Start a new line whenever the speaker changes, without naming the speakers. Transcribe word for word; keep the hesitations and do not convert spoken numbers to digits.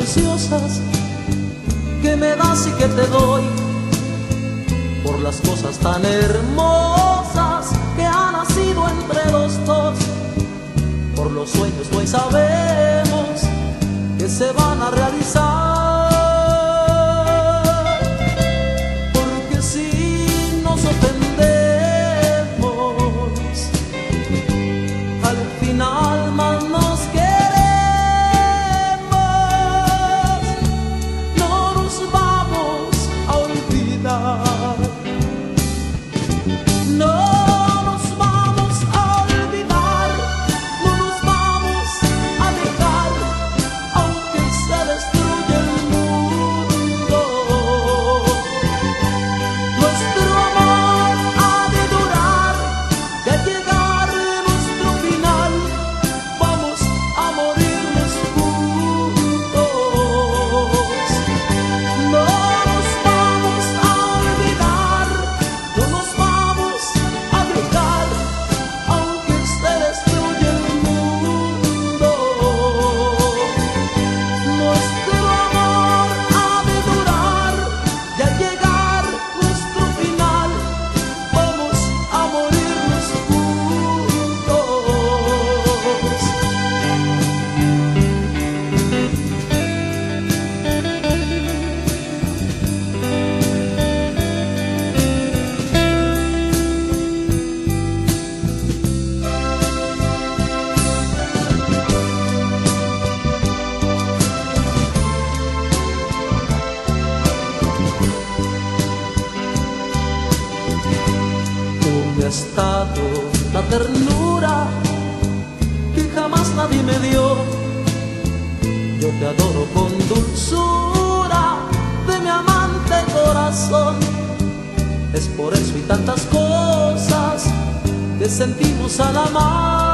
preciosas que me das y que te doy, por las cosas tan hermosas que han nacido entre los dos, por los sueños que hoy sabemos que se van a realizar. Porque si nos ofendemos, al final más nos queremos. No nos vamos a olvidar, no nos vamos a olvidar, no nos vamos a dejar, aunque se destruya el mundo. Nuestro amor ha de durar, y al llegar nuestro final vamos a morirnos juntos. No nos vamos a olvidar, no nos vamos a dejar, aunque se destruya el mundo. Nuestro amor ha de durar, y al llegar nuestro final vamos a morirnos juntos. Tú me has dado la ternura que jamás nadie me dio. Yo te adoro con dulzura de mi amante corazón. Es por eso y tantas cosas que sentimos al amar.